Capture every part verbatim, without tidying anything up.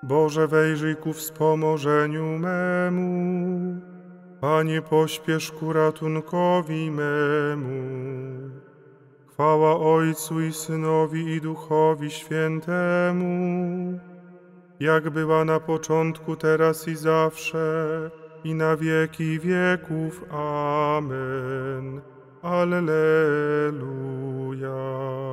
Boże, wejrzyj ku wspomożeniu memu. Panie, pośpiesz ku ratunkowi memu. Chwała Ojcu i Synowi i Duchowi Świętemu, jak była na początku, teraz i zawsze, i na wieki wieków. Amen. Alleluja.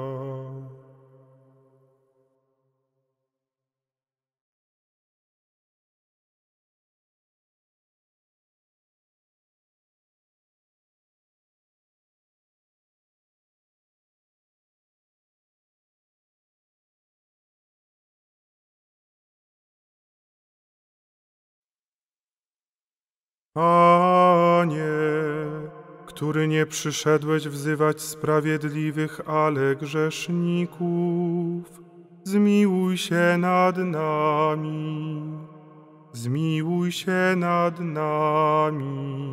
Panie, który nie przyszedłeś wzywać sprawiedliwych, ale grzeszników, zmiłuj się nad nami. Zmiłuj się nad nami.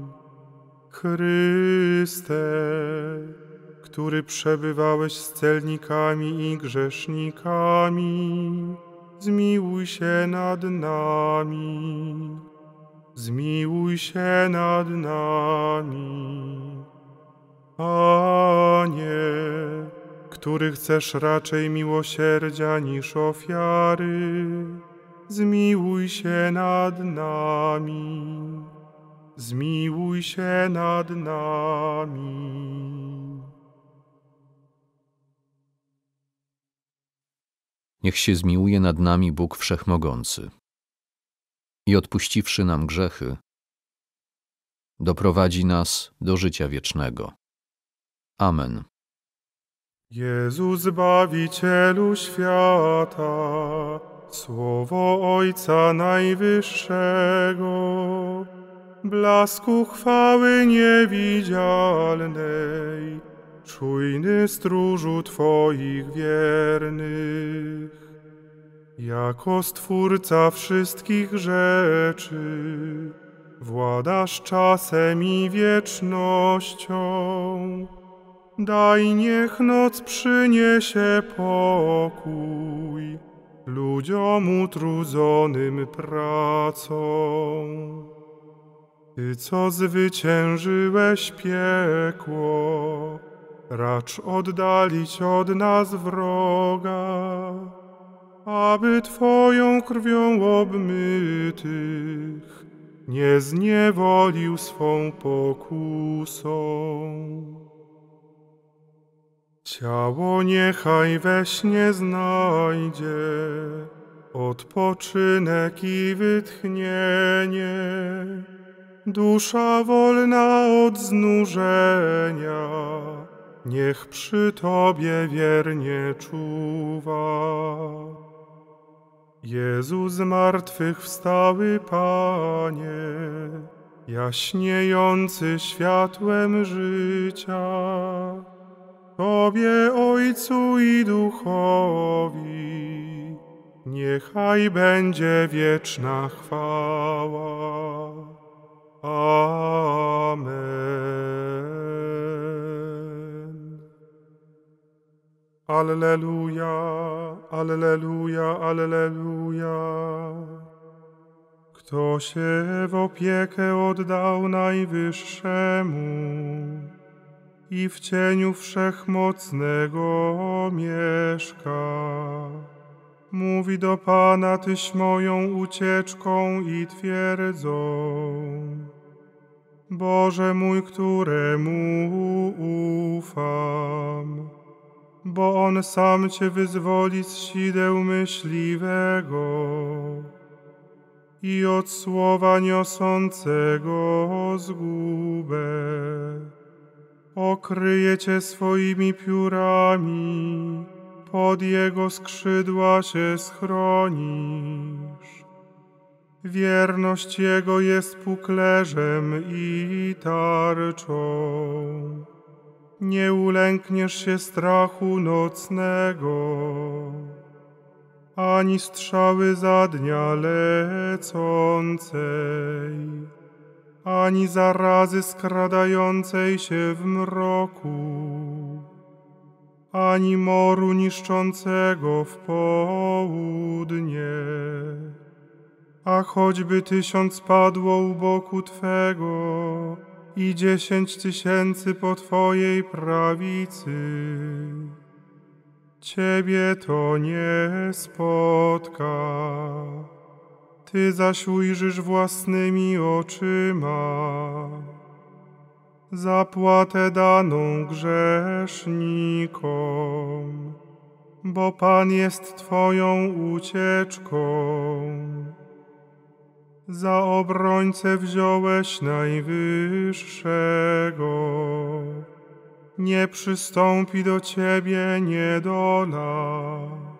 Chryste, który przebywałeś z celnikami i grzesznikami, zmiłuj się nad nami. Zmiłuj się nad nami. Panie, który chcesz raczej miłosierdzia niż ofiary, zmiłuj się nad nami. Zmiłuj się nad nami. Niech się zmiłuje nad nami Bóg Wszechmogący i odpuściwszy nam grzechy, doprowadzi nas do życia wiecznego. Amen. Jezu, Zbawicielu świata, Słowo Ojca Najwyższego, blasku chwały niewidzialnej, czujny stróżu Twoich wiernych. Jako Stwórca wszystkich rzeczy, władasz czasem i wiecznością. Daj, niech noc przyniesie pokój ludziom utrudzonym pracą. Ty, co zwyciężyłeś piekło, racz oddalić od nas wroga, aby Twoją krwią obmytych nie zniewolił swą pokusą. Ciało niechaj we śnie znajdzie odpoczynek i wytchnienie, dusza wolna od znużenia niech przy Tobie wiernie czuwa. Jezu, zmartwychwstały Panie, jaśniejący światłem życia, Tobie, Ojcu i Duchowi, niechaj będzie wieczna chwała. Amen. Alleluja, alleluja, alleluja. Kto się w opiekę oddał Najwyższemu i w cieniu Wszechmocnego mieszka, mówi do Pana: Tyś moją ucieczką i twierdzą. Boże mój, któremu ufam, bo On sam Cię wyzwoli z sideł myśliwego i od słowa niosącego zgubę. Okryje Cię swoimi piórami, pod Jego skrzydła się schronisz. Wierność Jego jest puklerzem i tarczą. Nie ulękniesz się strachu nocnego, ani strzały za dnia lecącej, ani zarazy skradającej się w mroku, ani moru niszczącego w południe. A choćby tysiąc padło u boku Twego i dziesięć tysięcy po Twojej prawicy, Ciebie to nie spotka. Ty zaś ujrzysz własnymi oczyma zapłatę daną grzesznikom, bo Pan jest Twoją ucieczką. Za obrońcę wziąłeś Najwyższego, nie przystąpi do Ciebie niedola,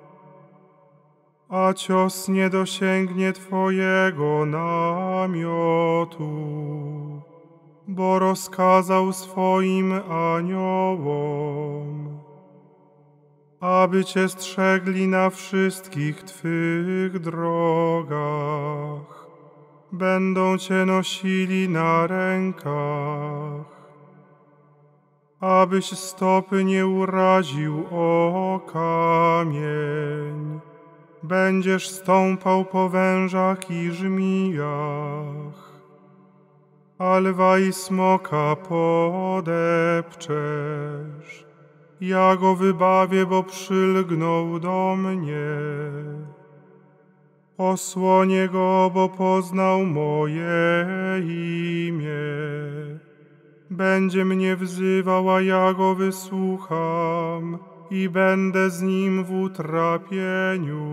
a cios nie dosięgnie Twojego namiotu, bo rozkazał swoim aniołom, aby Cię strzegli na wszystkich Twych drogach. Będą Cię nosili na rękach, abyś stopy nie uraził o kamień. Będziesz stąpał po wężach i żmijach, a lwa i smoka podepczesz. Ja go wybawię, bo przylgnął do mnie. Osłonię go, bo poznał moje imię. Będzie mnie wzywał, a ja go wysłucham i będę z nim w utrapieniu.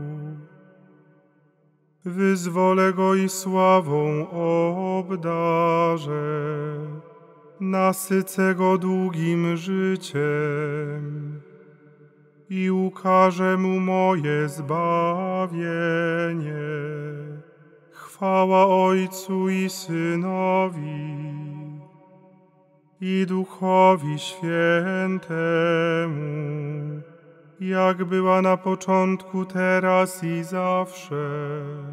Wyzwolę go i sławą obdarzę, nasycę go długim życiem i ukażę mu moje zbawienie. Chwała Ojcu i Synowi i Duchowi Świętemu, jak była na początku, teraz i zawsze,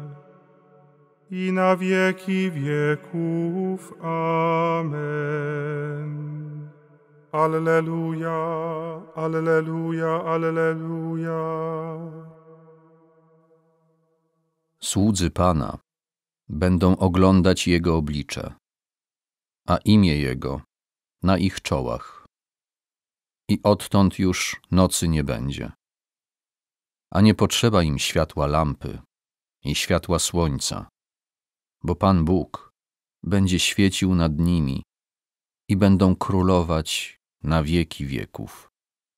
i na wieki wieków. Amen. Alleluja, alleluja, alleluja. Słudzy Pana będą oglądać Jego oblicze, a imię Jego na ich czołach. I odtąd już nocy nie będzie, a nie potrzeba im światła lampy i światła słońca, bo Pan Bóg będzie świecił nad nimi i będą królować na wieki wieków.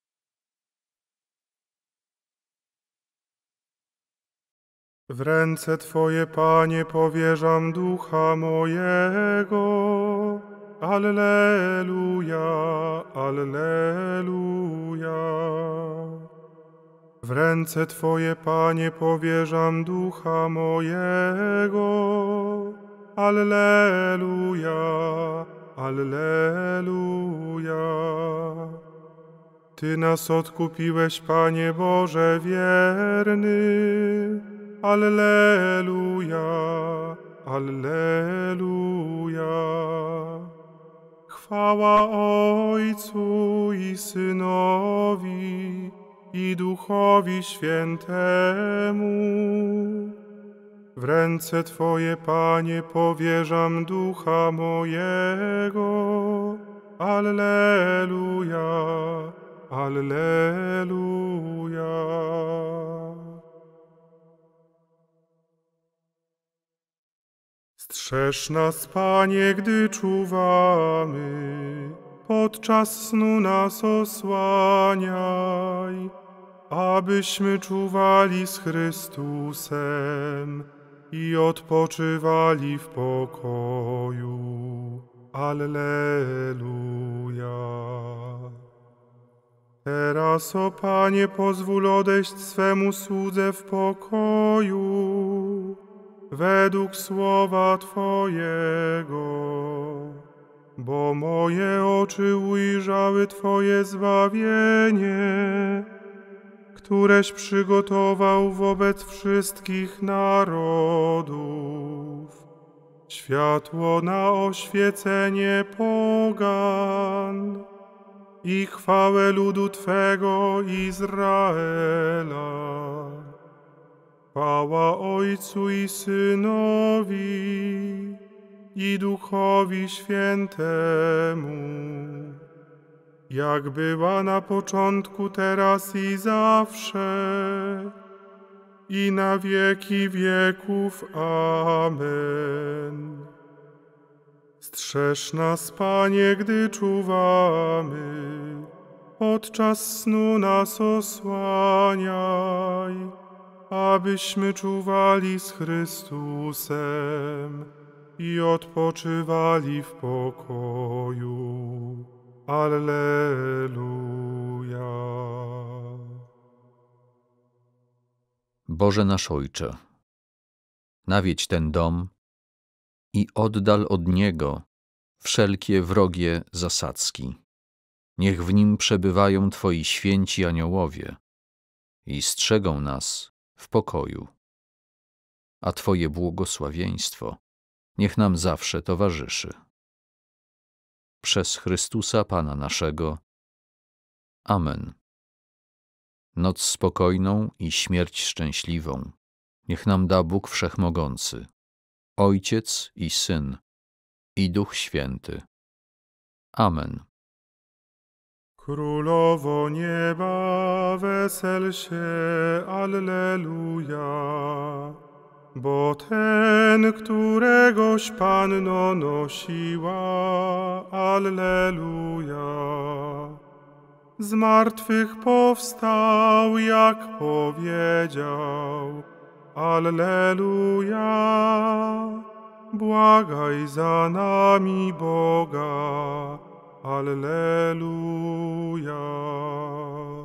W ręce Twoje, Panie, powierzam ducha mojego. Alleluja, alleluja. W ręce Twoje, Panie, powierzam ducha mojego. Alleluja, alleluja. Ty nas odkupiłeś, Panie Boże wierny. Alleluja, alleluja. Chwała Ojcu i Synowi i Duchowi Świętemu. W ręce Twoje, Panie, powierzam ducha mojego. Alleluja, alleluja. Strzeż nas, Panie, gdy czuwamy, podczas snu nas osłaniaj, abyśmy czuwali z Chrystusem i odpoczywali w pokoju. Alleluja. Teraz, o Panie, pozwól odejść swemu słudze w pokoju, według słowa Twojego, bo moje oczy ujrzały Twoje zbawienie, któreś przygotował wobec wszystkich narodów, światło na oświecenie pogan i chwałę ludu Twego Izraela. Chwała Ojcu i Synowi i Duchowi Świętemu, jak była na początku, teraz i zawsze, i na wieki wieków. Amen. Strzeż nas, Panie, gdy czuwamy, podczas snu nas osłaniaj, abyśmy czuwali z Chrystusem i odpoczywali w pokoju. Alleluja. Boże nasz Ojcze, nawiedź ten dom i oddal od niego wszelkie wrogie zasadzki. Niech w nim przebywają Twoi święci aniołowie i strzegą nas w pokoju. A Twoje błogosławieństwo niech nam zawsze towarzyszy. Przez Chrystusa Pana naszego. Amen. Noc spokojną i śmierć szczęśliwą niech nam da Bóg Wszechmogący, Ojciec i Syn, i Duch Święty. Amen. Królowo nieba, wesel się, alleluja, bo ten, któregoś Panno nosiła, alleluja, z martwych powstał, jak powiedział, alleluja, błagaj za nami Boga, alleluja.